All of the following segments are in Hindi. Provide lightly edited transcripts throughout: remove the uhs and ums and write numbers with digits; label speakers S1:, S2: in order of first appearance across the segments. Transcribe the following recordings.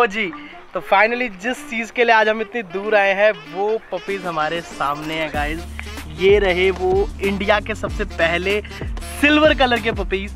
S1: ओ जी, तो फाइनली जिस चीज़ के लिए आज हम इतनी दूर आए हैं वो पपीज़ हमारे सामने है गाइज। ये रहे वो इंडिया के सबसे पहले सिल्वर कलर के पपीज़।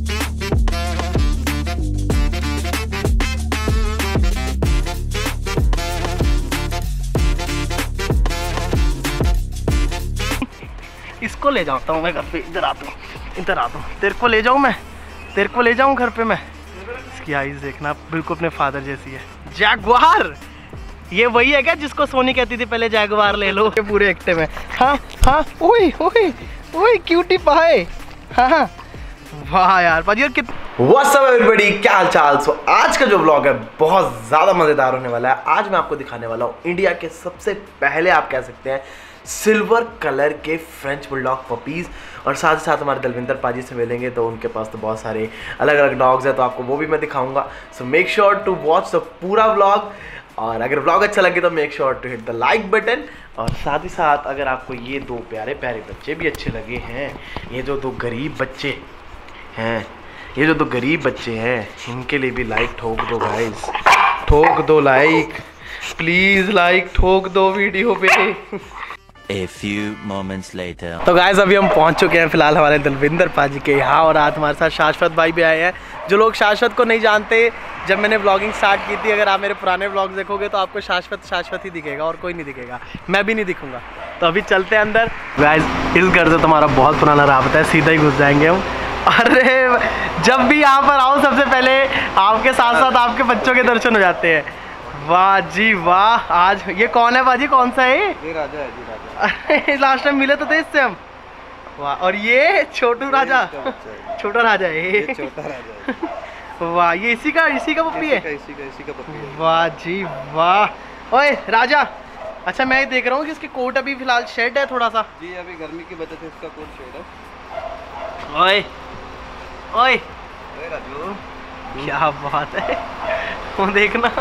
S1: इसको ले जाता हूँ मैं घर पे। इधर आता हूँ तेरे को ले जाऊँ मैं, तेरे को ले जाऊँ घर पे मैं। इसकी आईज देखना, बिल्कुल अपने फादर जैसी है। जैगुआर, ये वही है क्या जिसको सोनी कहती थी पहले जैगुआर ले लो? पूरे एक्टिव में। हाँ हाँ, ओए ओए ओए क्यूटी पाए। हाँ वाह यार पाजी यार
S2: What's up everybody, क्या हाल चाल। आज का जो व्लॉग है बहुत ज़्यादा मज़ेदार होने वाला है। आज मैं आपको दिखाने वाला हूँ इंडिया के सबसे पहले आप कह सकते हैं सिल्वर कलर के फ्रेंच बुलडॉग पपीज़, और साथ ही साथ हमारे दलविंदर पाजी से मिलेंगे तो उनके पास तो बहुत सारे अलग अलग डॉग्स हैं, तो आपको वो भी मैं दिखाऊंगा। So make sure to watch the पूरा व्लॉग, और अगर व्लॉग अच्छा लगे तो make sure to hit the like button. और साथ ही साथ अगर आपको ये दो प्यारे प्यारे बच्चे भी अच्छे लगे हैं, ये जो दो गरीब बच्चे हैं, ये जो दो गरीब बच्चे हैं, इनके लिए भी लाइक ठोक दो गाइस, ठोक दो लाइक, प्लीज़ लाइक ठोक दो वीडियो पे।
S3: A few moments later.
S1: तो गाइस अभी हम पहुंच चुके हैं फिलहाल हमारे दलविंदर पाजी के यहाँ, और आज हमारे साथ शाश्वत भाई भी आए हैं। जो लोग शाश्वत को नहीं जानते, जब मैंने व्लॉगिंग स्टार्ट की थी, अगर आप मेरे पुराने व्लॉग्स देखोगे तो आपको शाश्वत ही दिखेगा और कोई नहीं दिखेगा, मैं भी नहीं दिखूंगा। तो अभी चलते हैं अंदर। गाइस इस घर से तुम्हारा बहुत पुराना राबता है, सीधा ही घुस जाएंगे हम। अरे जब भी यहाँ पर आओ सबसे पहले आपके साथ साथ आपके बच्चों के दर्शन हो जाते हैं। वाह जी वाह। आज ये कौन है बाजी, कौन सा है?
S2: ये राजा है जी, राजा।
S1: अरे लास्ट टाइम मिले तो थे इससे हम। वाह, और ये छोटू राजा, छोटा राजा है ये,
S2: छोटा राजा है।
S1: वाह, ये इसी का पप्पी है?
S2: इसी का पप्पी है।
S1: वाह जी वाह। ओए राजा, अच्छा मैं देख रहा हूँ कि इसके कोट अभी फिलहाल शेड है थोड़ा सा
S2: जी, अभी गर्मी की वजह से इसका कोट शेड है।
S1: ओए ओए
S2: राजू,
S1: क्या बात है, वो देखना।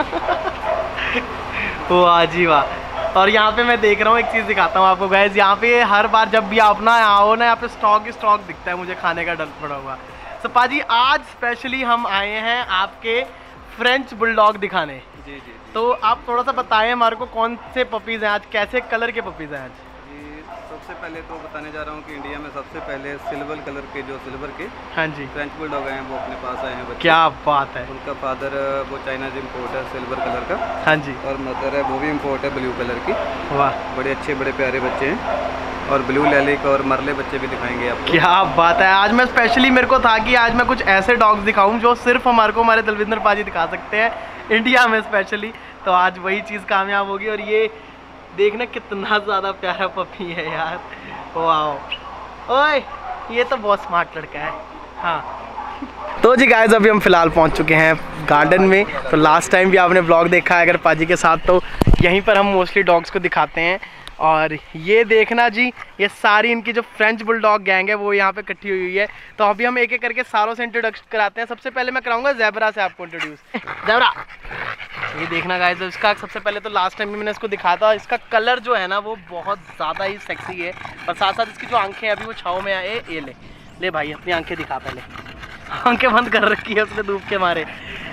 S1: वाह जी वाह। और यहाँ पे मैं देख रहा हूँ, एक चीज़ दिखाता हूँ आपको गाइस। यहाँ पे हर बार जब भी आप ना आओ ना, यहाँ पे स्टॉक दिखता है मुझे, खाने का डर पड़ा हुआ। तो पाजी आज स्पेशली हम आए हैं आपके फ्रेंच बुलडॉग दिखाने।
S2: जी।
S1: तो आप थोड़ा सा बताएं हमारे को कौन से पपीज़ हैं आज, कैसे कलर के पपीज़ हैं आज?
S2: जी, सबसे पहले तो बताने जा रहा हूँ कि इंडिया में सबसे पहले सिल्वर कलर के, जो सिल्वर के
S1: हाँ जी
S2: फ्रेंच बुलडॉग हैं, वो अपने पास आए हैं बच्चे।
S1: क्या बात है।
S2: उनका फादर वो चाइना से इम्पोर्ट है सिल्वर कलर का।
S1: हाँ जी।
S2: और मदर है वो भी इम्पोर्ट है ब्लू कलर की।
S1: वाह,
S2: बड़े अच्छे बड़े प्यारे बच्चे हैं, और ब्लू लैलिक और मरले बच्चे भी दिखाएंगे आपको।
S1: क्या बात है। आज मैं स्पेशली, मेरे को था कि आज मैं कुछ ऐसे डॉग्स दिखाऊं जो सिर्फ हमारे दलविंदर पाजी दिखा सकते हैं इंडिया में स्पेशली। तो आज वही चीज़ कामयाब होगी। और ये देखना कितना ज़्यादा प्यारा पपी है यार। वाह, ओए ये तो बहुत स्मार्ट लड़का है। हाँ तो जी गाइस अभी हम फिलहाल पहुंच चुके हैं गार्डन में। तो लास्ट टाइम भी आपने व्लॉग देखा है अगर पाजी के साथ, तो यहीं पर हम मोस्टली डॉग्स को दिखाते हैं। और ये देखना जी, ये सारी इनकी जो फ्रेंच बुलडॉग गैंग है वो यहाँ पे इकट्ठी हुई है। तो अभी हम एक एक करके सारों से इंट्रोडक्शन कराते हैं। सबसे पहले मैं कराऊंगा ज़ेबरा से आपको इंट्रोड्यूस। ज़ेबरा, ये देखना गाइस, इसका सबसे पहले तो लास्ट टाइम भी मैंने इसको दिखाया था, इसका कलर जो है ना वो बहुत ज़्यादा ही सेक्सी है। और साथ साथ इसकी जो आंखें अभी वो छाँव में आए। ये ले भाई अपनी आंखें दिखा, पहले आंखें बंद कर रखी है उसने धूप के मारे।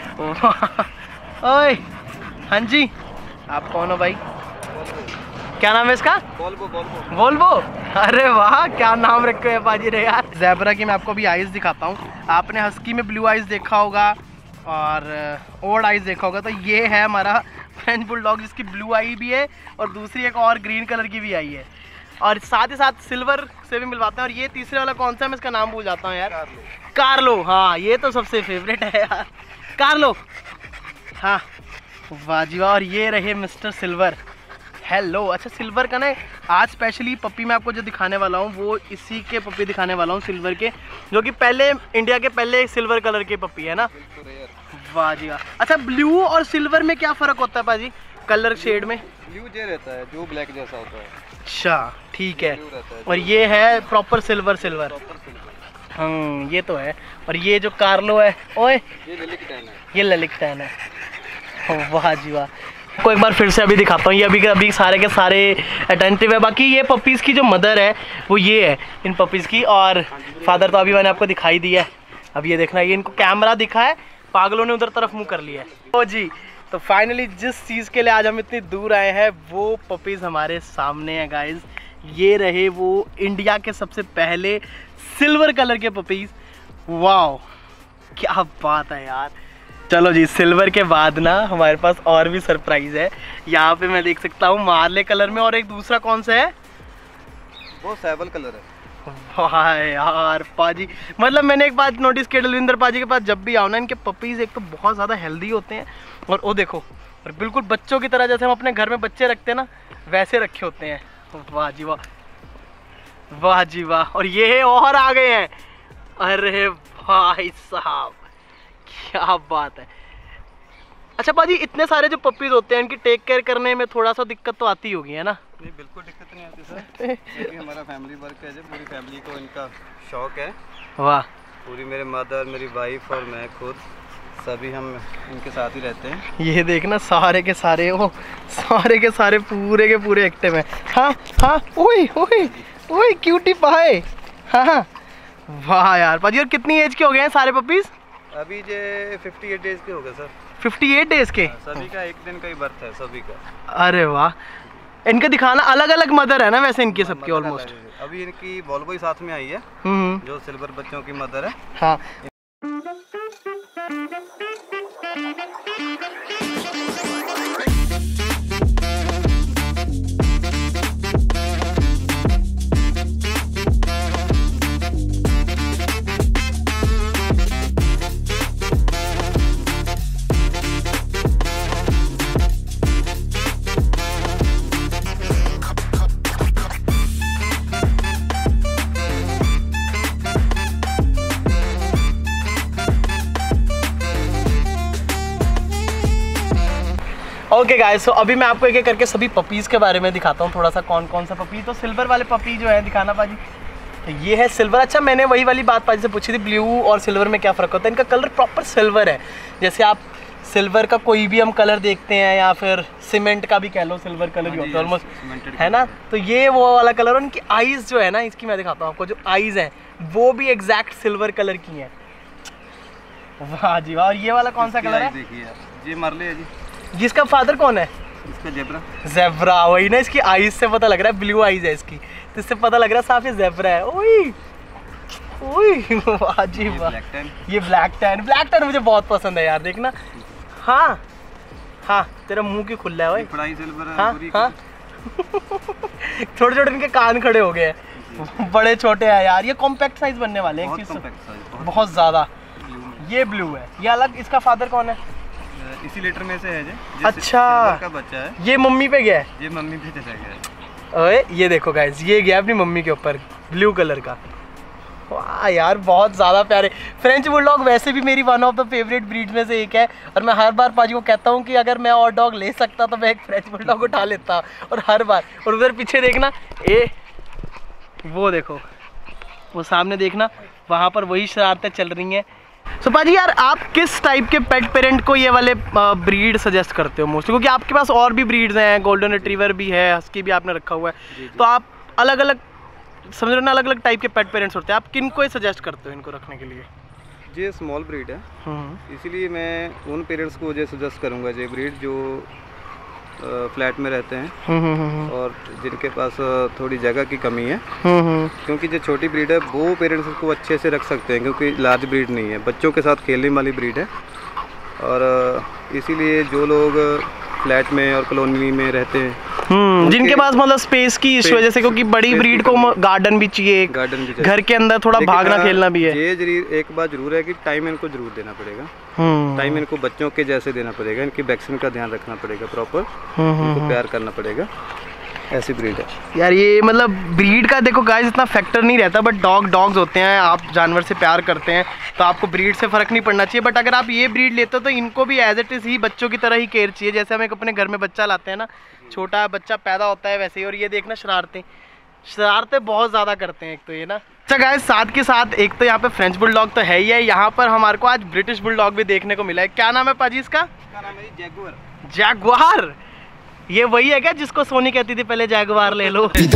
S1: ओए हाँ जी, आप कौन हो भाई? क्या नाम है इसका? वोल्वो। अरे वाह, क्या नाम रखे हैं पाजी रे यार। ज़ेबरा की मैं आपको अभी आइज़ दिखाता हूँ। आपने हस्की में ब्लू आइज़ देखा होगा और ओल्ड आइज़ देखा होगा, तो ये है हमारा फ्रेंच बुलडॉग जिसकी ब्लू आई भी है और दूसरी एक और ग्रीन कलर की भी आई है। और साथ ही साथ सिल्वर से भी मिलवाते हैं। और ये तीसरे वाला कौन सा है, मैं इसका नाम भूल जाता हूँ यार। कार्लो। हाँ ये तो सबसे फेवरेट है यार, कार्लो। हाँ वाह जी वाह। और ये रहे मिस्टर सिल्वर। हेलो। अच्छा सिल्वर का ना आज स्पेशली पपी मैं आपको जो दिखाने वाला हूँ वो इसी के पपी दिखाने वाला हूँ, सिल्वर के, जो कि पहले इंडिया के पहले सिल्वर कलर के पपी है ना। वाह जी वाह। अच्छा ब्लू और सिल्वर में क्या फ़र्क होता है पाजी कलर शेड में?
S2: ब्लू जे रहता है जो ब्लैक जैसा होता है।
S1: अच्छा ठीक है। और ये है प्रॉपर सिल्वर। हाँ ये तो है। और ये जो कार्लो है, ओए ये ललिकटैन है। वाह जी वाह। को एक बार फिर से अभी दिखाता हूँ। ये अभी सारे के सारे अटेंटिव है। बाकी ये पपीज़ की जो मदर है वो ये है इन पपीज़ की, और फादर तो अभी मैंने आपको दिखाई दिया है। अब ये देखना, ये इनको कैमरा दिखा है, पागलों ने उधर तरफ मुँह कर लिया है। ओ जी तो फाइनली जिस चीज़ के लिए आज हम इतनी दूर आए हैं वो पपीज़ हमारे सामने हैं गाइज। ये रहे वो इंडिया के सबसे पहले सिल्वर कलर के पपीज़। वाओ क्या बात है यार। चलो जी, सिल्वर के बाद ना हमारे पास और भी सरप्राइज़ है। यहाँ पे मैं देख सकता हूँ मार्ले कलर में, और एक दूसरा कौन सा है?
S4: वो सैवल कलर है।
S1: वाह यार पाजी, मतलब मैंने एक बात नोटिस किया दलविंदर पाजी के पास जब भी आओ ना, इनके पपीज़ एक तो बहुत ज़्यादा हेल्दी होते हैं, और वो देखो और बिल्कुल बच्चों की तरह, जैसे हम अपने घर में बच्चे रखते हैं ना वैसे रखे होते हैं। वाह जी वाह, वाह जी वाह। और ये और आ गए हैं, अरे भाई साहब क्या बात है। अच्छा पाजी, इतने सारे जो पपीज़ होते हैं इनकी टेक केयर करने में थोड़ा सा दिक्कत तो आती होगी है ना?
S4: नहीं बिल्कुल दिक्कत नहीं आती सर, क्योंकि हमारा फैमिली वर्क है, पूरी फैमिली को इनका शौक है।
S1: वाह।
S4: पूरी मेरे मदर, मेरी वाइफ और मैं खुद सभी हम इनके साथ ही रहते हैं।
S1: ये देखना सारे के सारे, वो सारे के सारे पूरे के पूरे एक्टिव हैं। हाँ हाँ, ओए ओए ओए क्यूटी पाए। हाँ हाँ, वाह यार पाजी। और कितनी एज के हो गए हैं सारे पपीज़?
S4: अभी जे 58 डेज के हो गए सर।
S1: 58 डेज के?
S4: सभी का एक दिन का ही बर्थ है सभी का।
S1: अरे वाह। इनका दिखाना, अलग अलग मदर है ना वैसे इनकी सबकी ऑलमोस्ट?
S4: अभी इनकी वॉल्वो ही साथ में आई है, जो सिल्वर बच्चों की मदर है।
S1: हाँ। ओके गाइस, सो अभी मैं आपको एक एक करके सभी पपीज़ के बारे में दिखाता हूँ थोड़ा सा, कौन कौन सा पपी। तो सिल्वर वाले पपी जो है दिखाना पाजी। तो ये है सिल्वर। अच्छा, मैंने वही वाली बात पाजी से पूछी थी, ब्लू और सिल्वर में क्या फ़र्क होता है। इनका कलर प्रॉपर सिल्वर है। जैसे आप सिल्वर का कोई भी हम कलर देखते हैं, या फिर सीमेंट का भी कह लो, सिल्वर कलर ही होता है ऑलमोस्ट, है ना? तो ये वो वाला कलर। और इनकी आइज़ जो है ना, इसकी मैं दिखाता हूँ आपको, जो आइज़ हैं वो भी एग्जैक्ट सिल्वर कलर की हैं। वाह जी वाह। और ये वाला कौन सा कलर है?
S4: देखिए ये मार्ले है जी।
S1: जिसका फादर कौन है?
S4: इसका जेब्रा।
S1: जेब्रा, वही ना, इसकी आईज से पता लग रहा है, ब्लू आईज है इसकी, तो इससे पता लग रहा है साफ ये जेब्रा है। ओए ओए, वाह जी वाह। ये ब्लैक टैन, ब्लैक टैन मुझे बहुत पसंद है यार, देखना। हाँ हाँ, तेरा मुंह क्यों खुला है ओए? हाँ हाँ। छोटे छोटे इनके कान खड़े हो गए हैं, बड़े छोटे हैं यार। ये कॉम्पैक्ट साइज बनने वाले हैं बहुत ज़्यादा। ये ब्लू है, ये अलग। इसका फादर कौन है?
S4: इसी लेटर में से है जी।
S1: अच्छा,
S4: का बच्चा है।
S1: ये मम्मी पे गया है?
S4: ये मम्मी पे चला गया है।
S1: ओए ये देखो गाइस, ये गया अपनी मम्मी के ऊपर, ब्लू कलर का। वाह यार, बहुत ज़्यादा प्यारे। फ्रेंच बुलडॉग वैसे भी मेरी one of the favourite breed में से एक है, और मैं हर बार पाजी को कहता हूँ कि अगर मैं और डॉग ले सकता तो मैं एक फ्रेंच बुलडॉग उठा लेता, और हर बार। और उधर पीछे देखना, वो देखो, वो सामने देखना, वहाँ पर वही शरारतें चल रही हैं। सो पाजी यार, आप किस टाइप के पेट पेरेंट को ये वाले ब्रीड सजेस्ट करते हो मोस्टली? क्योंकि आपके पास और भी ब्रीड्स हैं, गोल्डन रिट्रीवर भी है, हस्की भी आपने रखा हुआ है, तो आप अलग अलग, समझ रहे हो ना, अलग अलग टाइप के पेट पेरेंट्स होते हैं। आप किन को सजेस्ट करते हो इनको रखने के लिए?
S4: ये स्मॉल ब्रीड है, इसीलिए मैं उन पेरेंट्स को ये सजेस्ट करूँगा, ये ब्रीड जो फ्लैट में रहते हैं और जिनके पास थोड़ी जगह की कमी है, क्योंकि जो छोटी ब्रीड है वो पेरेंट्स को अच्छे से रख सकते हैं, क्योंकि लार्ज ब्रीड नहीं है, बच्चों के साथ खेलने वाली ब्रीड है। और इसीलिए जो लोग फ्लैट में और कॉलोनी में रहते हैं,
S1: जिनके पास मतलब स्पेस की इस वजह से, क्योंकि बड़ी ब्रीड को गार्डन भी चाहिए,
S4: गार्डन भी चाहिए,
S1: घर के अंदर थोड़ा भागना खेलना भी है।
S4: ये एक बात जरूर है कि टाइम इनको जरूर देना पड़ेगा, टाइम इनको बच्चों के जैसे देना पड़ेगा, इनकी वैक्सीन का ध्यान रखना पड़ेगा प्रॉपर, इनको प्यार करना पड़ेगा। ऐसी ब्रीड है
S1: यार। ये मतलब ब्रीड का देखो गाइस इतना फैक्टर नहीं रहता, बट डॉग्स होते हैं, आप जानवर से प्यार करते हैं तो आपको ब्रीड से फ़र्क नहीं पड़ना चाहिए। बट अगर आप ये ब्रीड लेते हो तो इनको भी एज इट इज़ ही बच्चों की तरह ही केयर चाहिए, जैसे हम एक अपने घर में बच्चा लाते हैं ना, छोटा बच्चा पैदा होता है वैसे ही। और ये देखना, शरारतें बहुत ज़्यादा करते हैं एक तो ये ना। अच्छा गाइस, साथ के साथ एक तो यहाँ पे फ्रेंच बुलडॉग तो है ही है, यहाँ पर हमारे को आज ब्रिटिश बुलडॉग भी देखने को मिला है। क्या नाम है पाजी इसका?
S4: नाम है जैगुआर।
S1: जैगुआर, ये वही है क्या जिसको सोनी कहती थी पहले जैगुआर ले लो? ये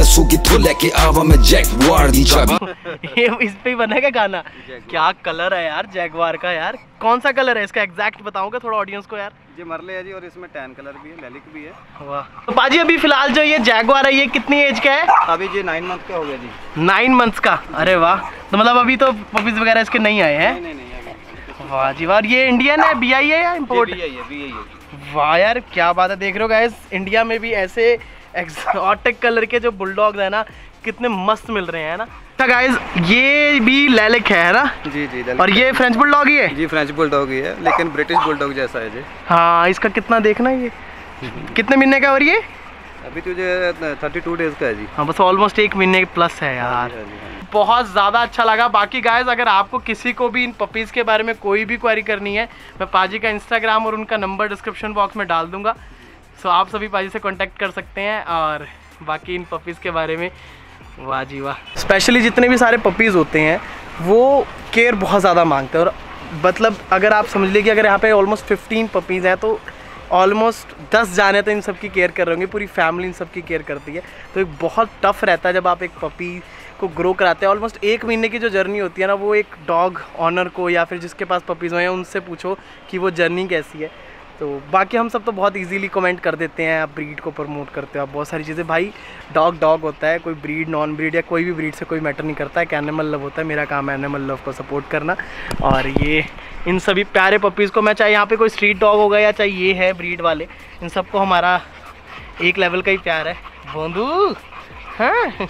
S1: इस पे ही बना क्या गाना? क्या कलर है यार जैगुआर का यार, कौन सा कलर है इसका एग्जैक्ट बताओगे थोड़ा ऑडियंस को यार?
S4: ये मरले है जी, और इसमें टैन कलर भी है, लैलिक भी है।
S1: वाह। तो पाजी अभी फिलहाल जो ये जैगुआर है ये कितनी एज का है?
S4: अभी ये 9 मंथ का हो गया जी।
S1: 9 मंथ्स का। अरे वाह, तो मतलब अभी तो पपीज वगैरह इसके नहीं आए हैं?
S4: नहीं अभी।
S1: वाह जी वाह। ये इंडियन है, BI है या इम्पोर्ट?
S4: BI है।
S1: वाह यार क्या बात है। देख रहे हो गाइस, इंडिया में भी ऐसे एक्सोटिक कलर के जो बुलडॉग्स है ना कितने मस्त मिल रहे हैं ना। अच्छा गाइस, ये भी लैलिक है ना?
S4: जी
S1: और ये फ्रेंच बुलडॉग ही है?
S4: जी फ्रेंच बुलडॉग ही है, लेकिन ब्रिटिश बुलडॉग जैसा है जी।
S1: हाँ, इसका कितना देखना ये कितने महीने का? और ये
S4: अभी तुझे 32 डेज का है जी।
S1: हाँ, बस ऑलमोस्ट 1 महीने प्लस है यार। बहुत ज़्यादा अच्छा लगा। बाकी गाइस, अगर आपको किसी को भी इन पपीज़ के बारे में कोई भी क्वेरी करनी है, मैं पाजी का इंस्टाग्राम और उनका नंबर डिस्क्रिप्शन बॉक्स में डाल दूंगा। सो आप सभी पाजी से कांटेक्ट कर सकते हैं। और बाकी इन पपीज़ के बारे में वाह जी वाह। स्पेशली जितने भी सारे पपीज़ होते हैं वो केयर बहुत ज़्यादा मांगते हैं। और मतलब अगर आप समझ लीजिए, अगर यहाँ पे ऑलमोस्ट 15 पपीज़ हैं तो ऑलमोस्ट 10 जाने तो इन सब की केयर कर रहे होंगे, पूरी फैमिली इन सब की केयर करती है। तो एक बहुत टफ रहता है जब आप एक पपी को ग्रो कराते हैं। ऑलमोस्ट 1 महीने की जो जर्नी होती है ना, वो एक डॉग ऑनर को या फिर जिसके पास पपीज़ हुए हैं उनसे पूछो कि वो जर्नी कैसी है। तो बाकी हम सब तो बहुत इजीली कमेंट कर देते हैं, आप ब्रीड को प्रमोट करते हो, आप बहुत सारी चीज़ें। भाई डॉग होता है, कोई ब्रीड नॉन ब्रीड या कोई भी ब्रीड से कोई मैटर नहीं करता है। एक एनिमल लव होता है, मेरा काम है एनिमल लव को सपोर्ट करना। और ये इन सभी प्यारे पपीज़ को, मैं चाहे यहाँ पे कोई स्ट्रीट डॉग होगा या चाहे ये है ब्रीड वाले, इन सबको हमारा एक लेवल का ही प्यार है। बोंदू हाँ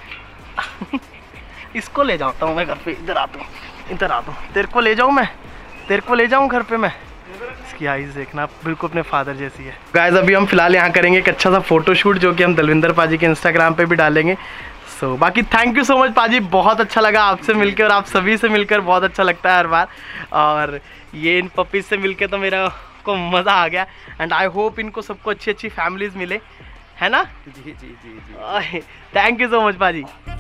S1: इसको ले जाता हूँ मैं घर पे। इधर आता हूँ, तेरे को ले जाऊँ मैं, तेरे को ले जाऊँ घर पे मैं। इसकी आईज देखना, बिल्कुल अपने फादर जैसी है। गाइस, अभी हम फिलहाल यहाँ करेंगे एक अच्छा सा फोटोशूट जो कि हम दलविंदर पाजी के इंस्टाग्राम पे भी डालेंगे। सो बाकी थैंक यू सो मच पाजी, बहुत अच्छा लगा आपसे मिलकर, और आप सभी से मिलकर बहुत अच्छा लगता है हर बार। और ये इन पपीज से मिलकर तो मेरा को मज़ा आ गया। एंड आई होप इनको सबको अच्छी फैमिलीज मिले, है ना?
S4: जी।
S1: थैंक यू सो मच पाजी।